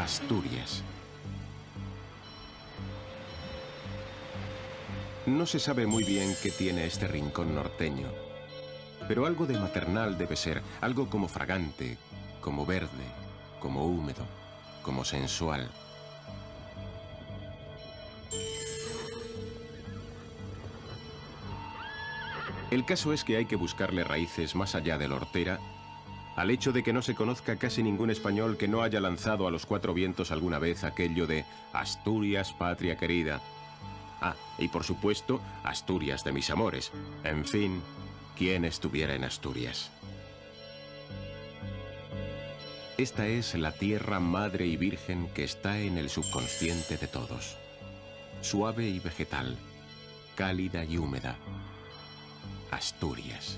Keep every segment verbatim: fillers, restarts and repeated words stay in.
Asturias. No se sabe muy bien qué tiene este rincón norteño, pero algo de maternal debe ser, algo como fragante, como verde, como húmedo, como sensual. El caso es que hay que buscarle raíces más allá de la hortera, al hecho de que no se conozca casi ningún español que no haya lanzado a los cuatro vientos alguna vez aquello de Asturias, patria querida. Ah, y por supuesto, Asturias de mis amores. En fin, ¿quién estuviera en Asturias? Esta es la tierra madre y virgen que está en el subconsciente de todos. Suave y vegetal, cálida y húmeda. Asturias.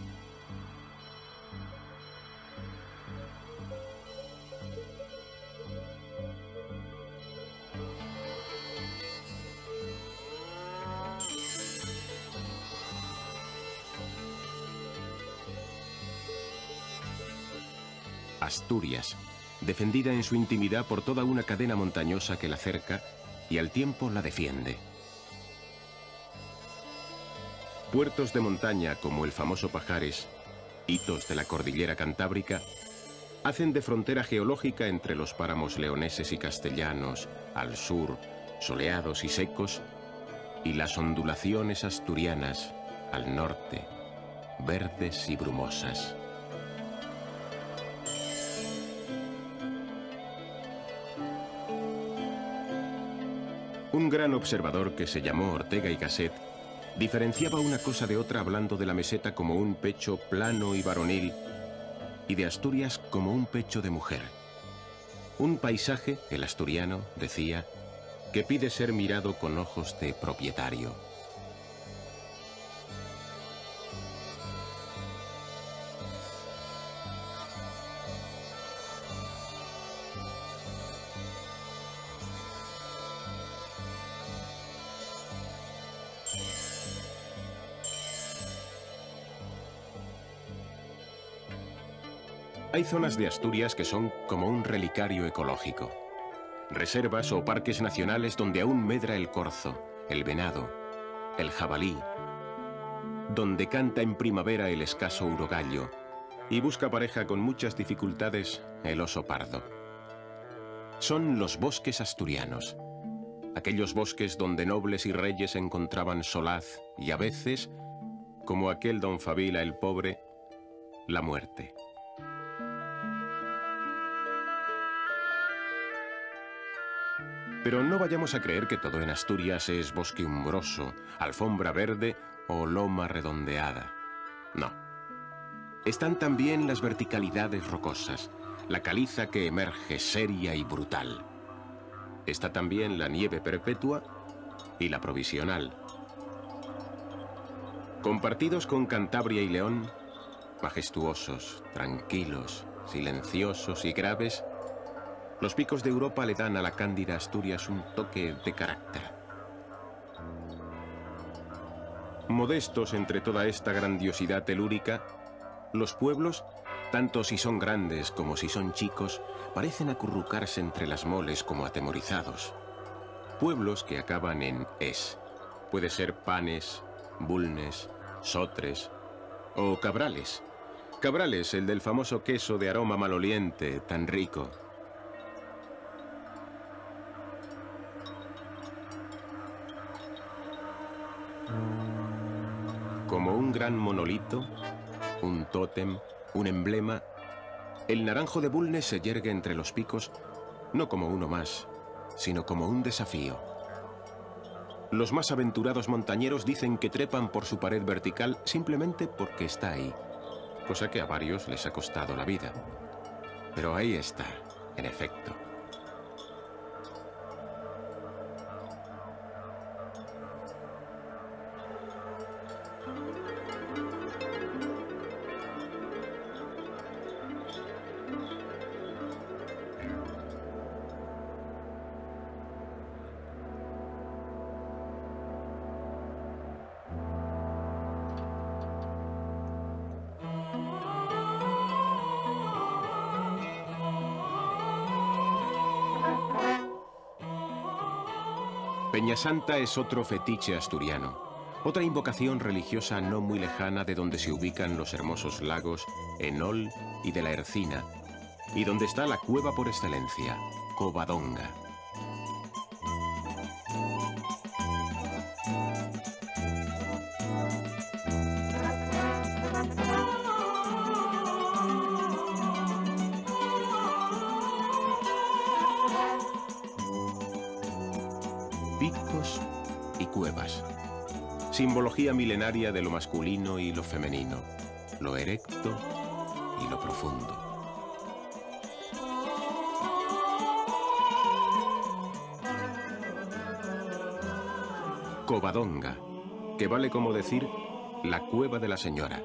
Asturias, defendida en su intimidad por toda una cadena montañosa que la cerca y al tiempo la defiende. Puertos de montaña como el famoso Pajares, hitos de la cordillera cantábrica, hacen de frontera geológica entre los páramos leoneses y castellanos, al sur, soleados y secos, y las ondulaciones asturianas, al norte, verdes y brumosas. Un gran observador que se llamó Ortega y Gasset diferenciaba una cosa de otra hablando de la meseta como un pecho plano y varonil y de Asturias como un pecho de mujer. Un paisaje, el asturiano, decía, que pide ser mirado con ojos de propietario. Hay zonas de Asturias que son como un relicario ecológico. Reservas o parques nacionales donde aún medra el corzo, el venado, el jabalí, donde canta en primavera el escaso urogallo y busca pareja con muchas dificultades el oso pardo. Son los bosques asturianos, aquellos bosques donde nobles y reyes encontraban solaz y a veces, como aquel don Fabila el pobre, la muerte. Pero no vayamos a creer que todo en Asturias es bosque umbroso, alfombra verde o loma redondeada. No. Están también las verticalidades rocosas, la caliza que emerge seria y brutal. Está también la nieve perpetua y la provisional. Compartidos con Cantabria y León, majestuosos, tranquilos, silenciosos y graves, los picos de Europa le dan a la cándida Asturias un toque de carácter. Modestos entre toda esta grandiosidad telúrica, los pueblos, tanto si son grandes como si son chicos, parecen acurrucarse entre las moles como atemorizados. Pueblos que acaban en es. Puede ser Panes, Bulnes, Sotres o Cabrales. Cabrales, el del famoso queso de aroma maloliente, tan rico. Como un gran monolito, un tótem, un emblema, el naranjo de Bulnes se yergue entre los picos, no como uno más, sino como un desafío. Los más aventurados montañeros dicen que trepan por su pared vertical simplemente porque está ahí, cosa que a varios les ha costado la vida. Pero ahí está, en efecto. Peñasanta es otro fetiche asturiano, otra invocación religiosa no muy lejana de donde se ubican los hermosos lagos Enol y de la Ercina, y donde está la cueva por excelencia, Covadonga. Picos y cuevas. Simbología milenaria de lo masculino y lo femenino, lo erecto y lo profundo. Covadonga, que vale como decir la cueva de la señora.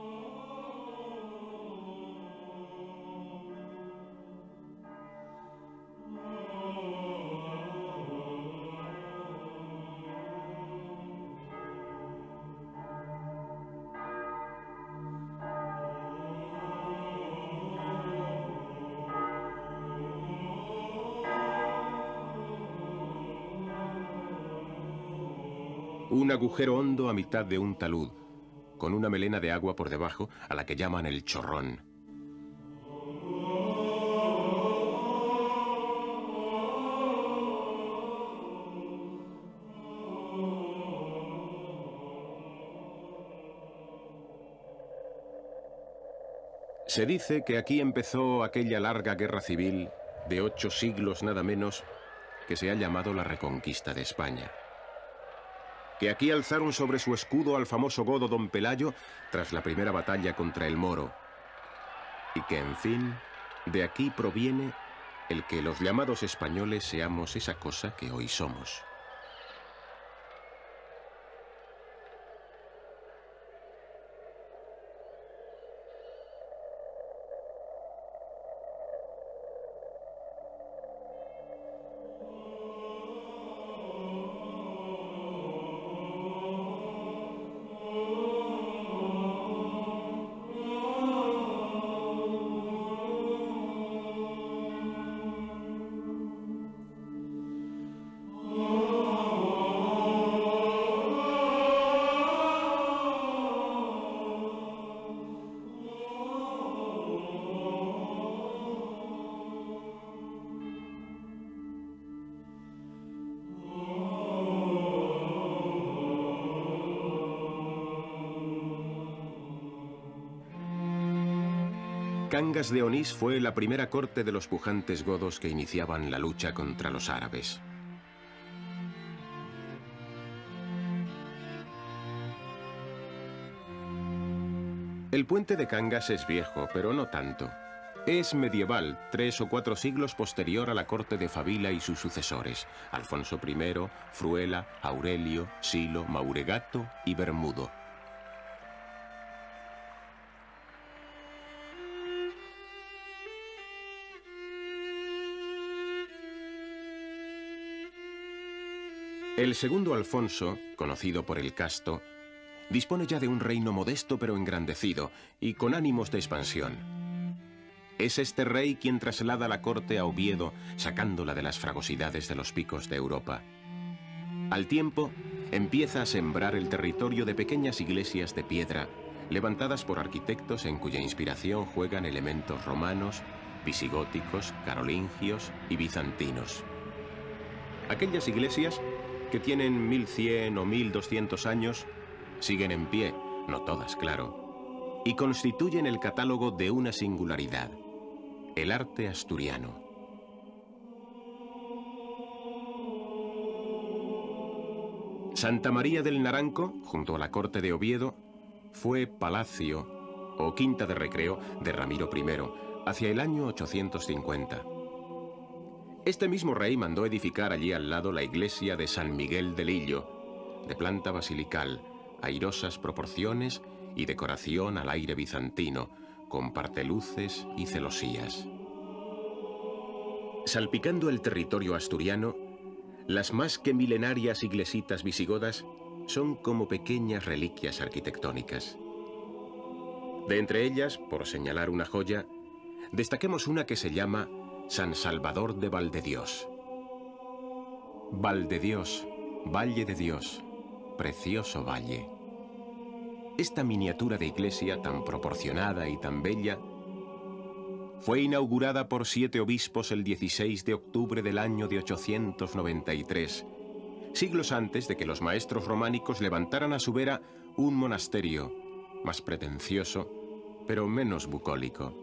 Un agujero hondo a mitad de un talud, con una melena de agua por debajo a la que llaman el chorrón. Se dice que aquí empezó aquella larga guerra civil de ocho siglos nada menos que se ha llamado la Reconquista de España. Que aquí alzaron sobre su escudo al famoso godo Don Pelayo tras la primera batalla contra el Moro. Y que, en fin, de aquí proviene el que los llamados españoles seamos esa cosa que hoy somos. Cangas de Onís fue la primera corte de los pujantes godos que iniciaban la lucha contra los árabes. El puente de Cangas es viejo, pero no tanto. Es medieval, tres o cuatro siglos posterior a la corte de Favila y sus sucesores, Alfonso primero, Fruela, Aurelio, Silo, Mauregato y Bermudo. El segundo Alfonso, conocido por el Casto, dispone ya de un reino modesto pero engrandecido y con ánimos de expansión. Es este rey quien traslada la corte a Oviedo, sacándola de las fragosidades de los picos de Europa. Al tiempo, empieza a sembrar el territorio de pequeñas iglesias de piedra, levantadas por arquitectos en cuya inspiración juegan elementos romanos, visigóticos, carolingios y bizantinos. Aquellas iglesias, que tienen mil cien o mil doscientos años, siguen en pie, no todas, claro, y constituyen el catálogo de una singularidad, el arte asturiano. Santa María del Naranco, junto a la corte de Oviedo, fue palacio o quinta de recreo de Ramiro primero, hacia el año ochocientos cincuenta. Este mismo rey mandó edificar allí al lado la iglesia de San Miguel del Illo, de planta basilical, airosas proporciones y decoración al aire bizantino, con parteluces y celosías. Salpicando el territorio asturiano, las más que milenarias iglesitas visigodas son como pequeñas reliquias arquitectónicas. De entre ellas, por señalar una joya, destaquemos una que se llama San Salvador de Valdedios. Valdedios, Valle de Dios, precioso valle. Esta miniatura de iglesia tan proporcionada y tan bella fue inaugurada por siete obispos el dieciséis de octubre del año de ochocientos noventa y tres, siglos antes de que los maestros románicos levantaran a su vera un monasterio más pretencioso, pero menos bucólico.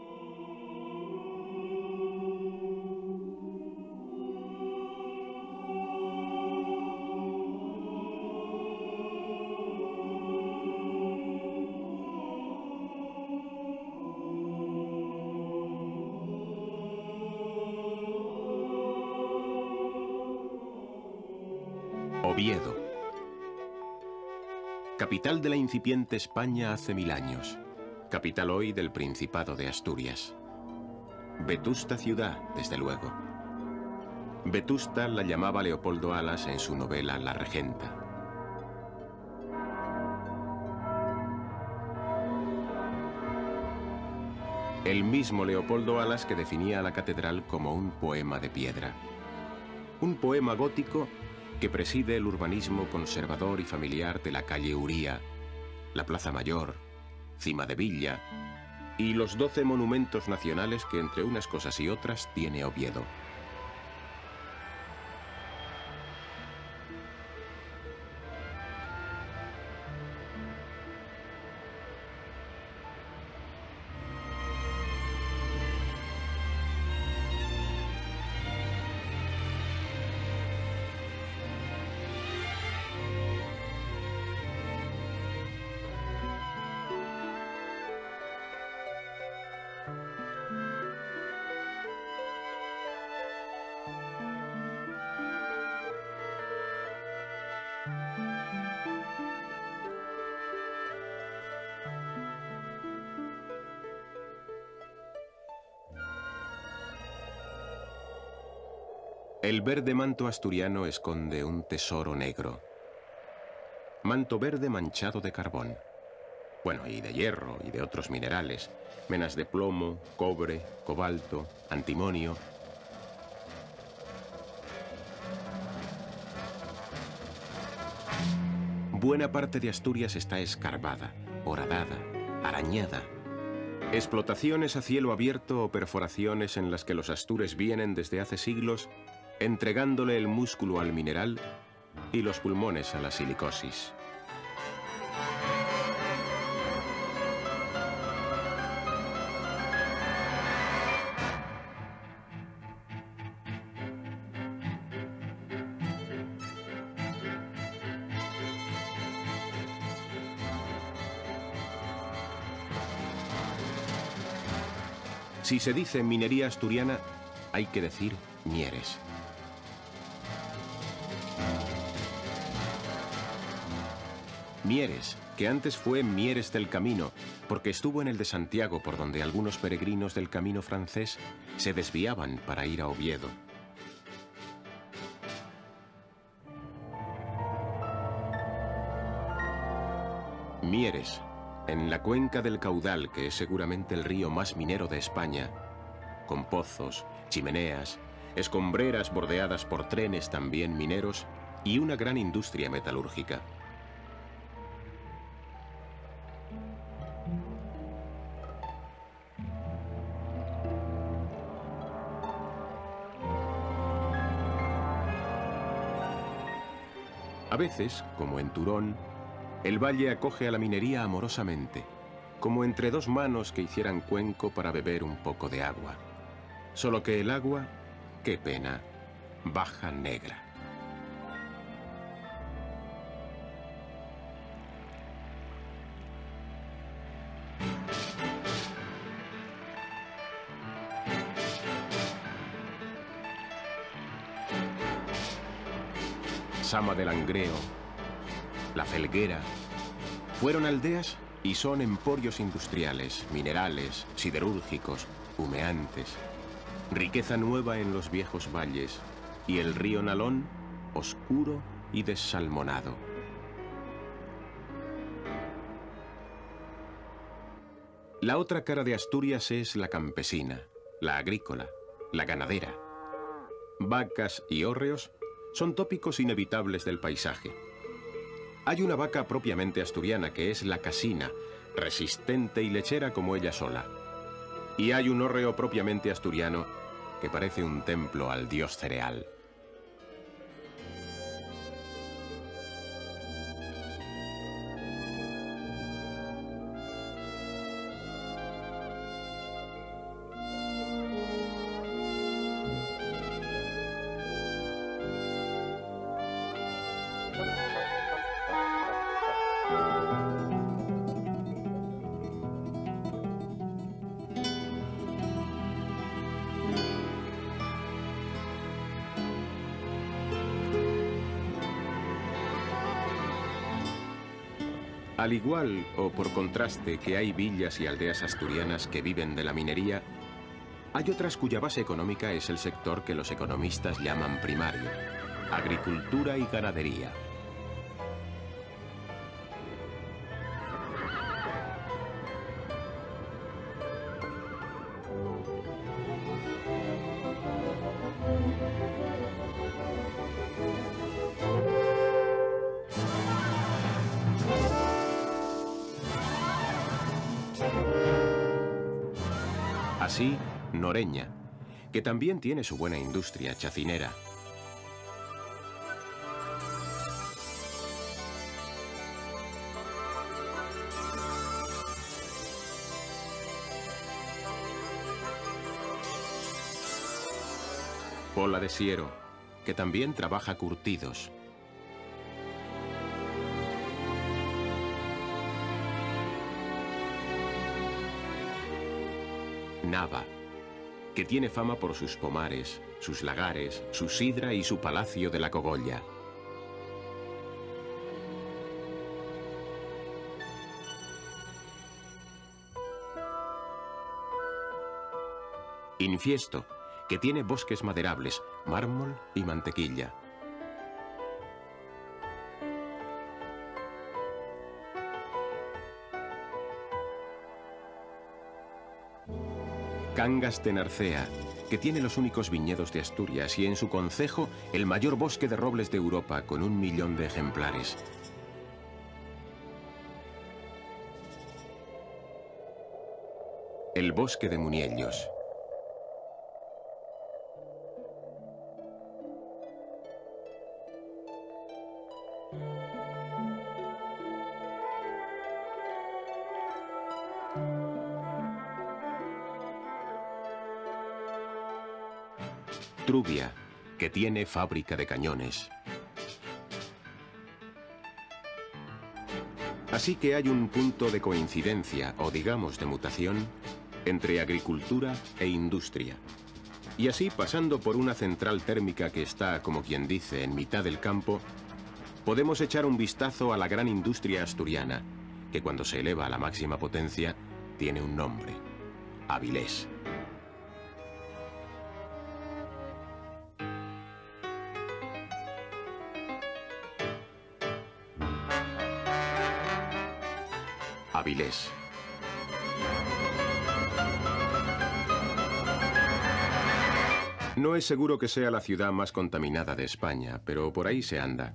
Oviedo, capital de la incipiente España hace mil años, capital hoy del Principado de Asturias. Vetusta ciudad, desde luego. Vetusta la llamaba Leopoldo Alas en su novela La Regenta. El mismo Leopoldo Alas que definía a la catedral como un poema de piedra. Un poema gótico que preside el urbanismo conservador y familiar de la calle Uría, la Plaza Mayor, Cima de Villa y los doce monumentos nacionales que entre unas cosas y otras tiene Oviedo. El verde manto asturiano esconde un tesoro negro. Manto verde manchado de carbón. Bueno, y de hierro y de otros minerales. Menas de plomo, cobre, cobalto, antimonio. Buena parte de Asturias está escarbada, horadada, arañada. Explotaciones a cielo abierto o perforaciones en las que los astures vienen desde hace siglos entregándole el músculo al mineral y los pulmones a la silicosis. Si se dice minería asturiana, hay que decir Mieres. Mieres, que antes fue Mieres del Camino, porque estuvo en el de Santiago, por donde algunos peregrinos del camino francés se desviaban para ir a Oviedo. Mieres, en la cuenca del Caudal, que es seguramente el río más minero de España, con pozos, chimeneas, escombreras bordeadas por trenes también mineros y una gran industria metalúrgica. A veces, como en Turón, el valle acoge a la minería amorosamente, como entre dos manos que hicieran cuenco para beber un poco de agua. Solo que el agua, qué pena, baja negra. Sama del Langreo, La Felguera, fueron aldeas y son emporios industriales, minerales, siderúrgicos, humeantes. Riqueza nueva en los viejos valles y el río Nalón, oscuro y desalmonado. La otra cara de Asturias es la campesina, la agrícola, la ganadera. Vacas y hórreos son tópicos inevitables del paisaje. Hay una vaca propiamente asturiana que es la casina, resistente y lechera como ella sola. Y hay un hórreo propiamente asturiano que parece un templo al dios cereal. Al igual, o por contraste, que hay villas y aldeas asturianas que viven de la minería, hay otras cuya base económica es el sector que los economistas llaman primario: agricultura y ganadería. Así, Noreña, que también tiene su buena industria chacinera. Pola de Siero, que también trabaja curtidos. Nava, que tiene fama por sus pomares, sus lagares, su sidra y su palacio de la Cogolla. Infiesto, que tiene bosques maderables, mármol y mantequilla. Cangas de Narcea, que tiene los únicos viñedos de Asturias y en su concejo el mayor bosque de robles de Europa con un millón de ejemplares. El bosque de Muniellos. Trubia, que tiene fábrica de cañones. Así que hay un punto de coincidencia, o digamos de mutación, entre agricultura e industria. Y así, pasando por una central térmica que está, como quien dice, en mitad del campo, podemos echar un vistazo a la gran industria asturiana, que cuando se eleva a la máxima potencia, tiene un nombre: Avilés. Avilés. No es seguro que sea la ciudad más contaminada de España, pero por ahí se anda.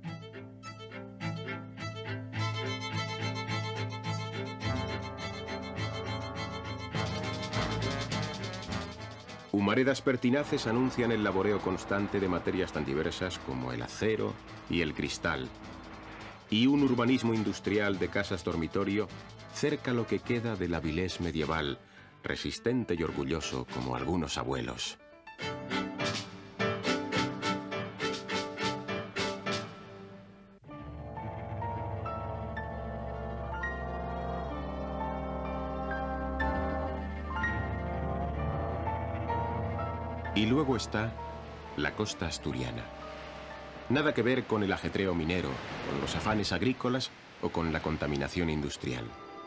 Humaredas pertinaces anuncian el laboreo constante de materias tan diversas como el acero y el cristal, y un urbanismo industrial de casas dormitorio cerca lo que queda del Avilés medieval, resistente y orgulloso como algunos abuelos. Y luego está la costa asturiana. Nada que ver con el ajetreo minero, con los afanes agrícolas o con la contaminación industrial.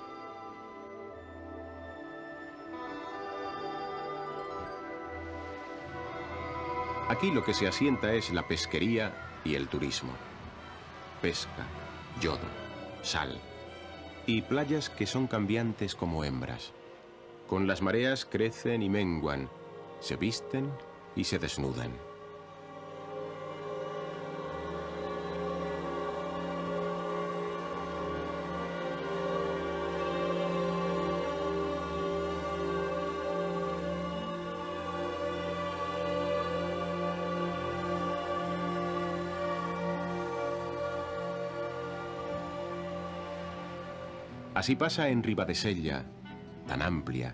Aquí lo que se asienta es la pesquería y el turismo. Pesca, yodo, sal y playas que son cambiantes como hembras. Con las mareas crecen y menguan, se visten y se desnudan. Así pasa en Ribadesella, tan amplia.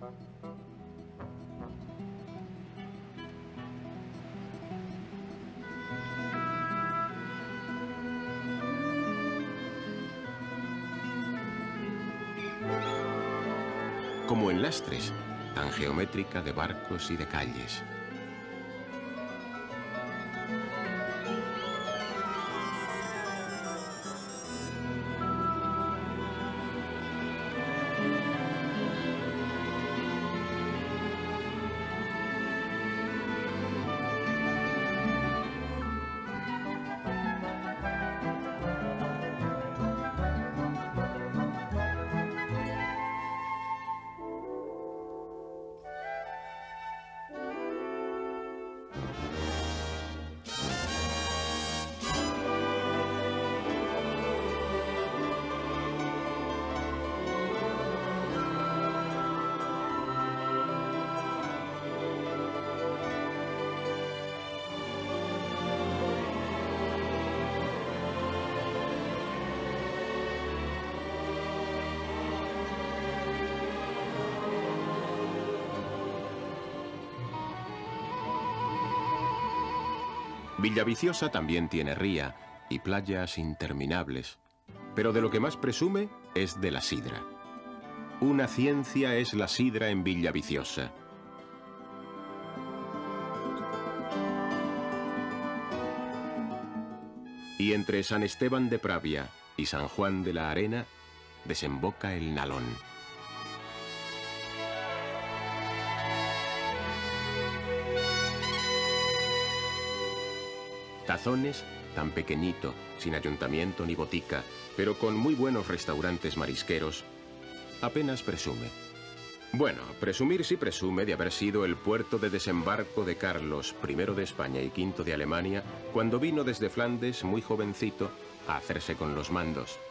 Como en Lastres, tan geométrica de barcos y de calles. Villaviciosa también tiene ría y playas interminables, pero de lo que más presume es de la sidra. Una ciencia es la sidra en Villaviciosa. Y entre San Esteban de Pravia y San Juan de la Arena desemboca el Nalón. Tazones, tan pequeñito, sin ayuntamiento ni botica, pero con muy buenos restaurantes marisqueros, apenas presume. Bueno, presumir sí presume de haber sido el puerto de desembarco de Carlos primero de España y quinto de Alemania, cuando vino desde Flandes, muy jovencito, a hacerse con los mandos.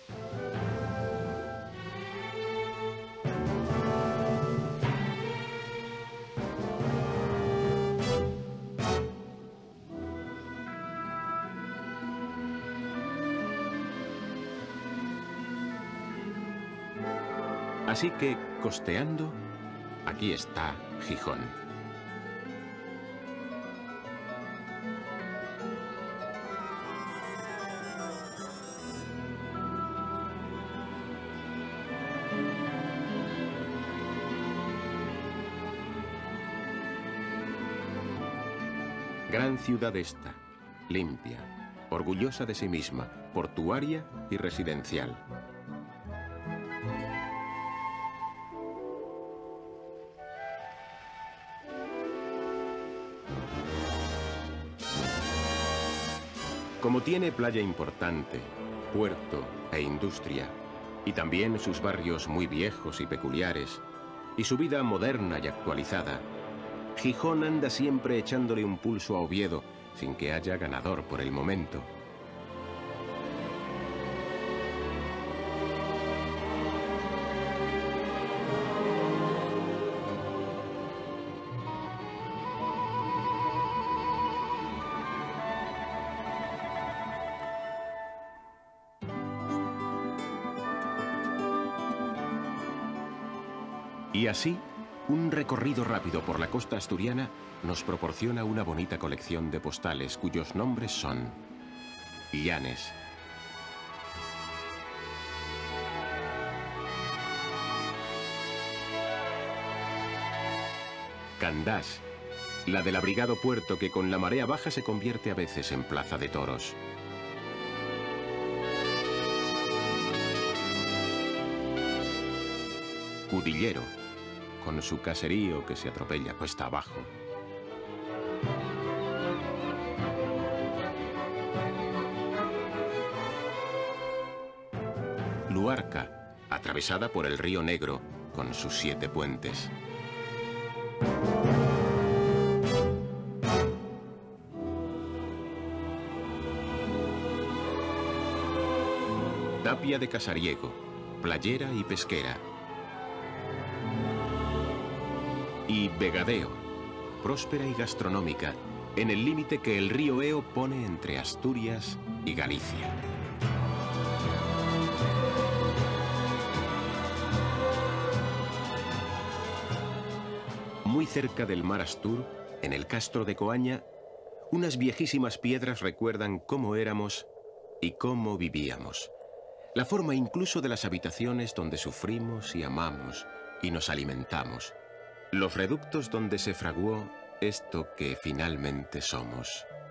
Así que, costeando, aquí está Gijón. Gran ciudad esta, limpia, orgullosa de sí misma, portuaria y residencial. Como tiene playa importante, puerto e industria, y también sus barrios muy viejos y peculiares, y su vida moderna y actualizada, Gijón anda siempre echándole un pulso a Oviedo, sin que haya ganador por el momento. Y así, un recorrido rápido por la costa asturiana nos proporciona una bonita colección de postales cuyos nombres son Llanes, Candás, la del abrigado puerto que con la marea baja se convierte a veces en plaza de toros. Cudillero, con su caserío que se atropella cuesta abajo. Luarca, atravesada por el río Negro, con sus siete puentes. Tapia de Casariego, playera y pesquera. Y Vegadeo, próspera y gastronómica, en el límite que el río Eo pone entre Asturias y Galicia. Muy cerca del mar Astur, en el castro de Coaña, unas viejísimas piedras recuerdan cómo éramos y cómo vivíamos. La forma incluso de las habitaciones donde sufrimos y amamos y nos alimentamos. Los reductos donde se fraguó esto que finalmente somos.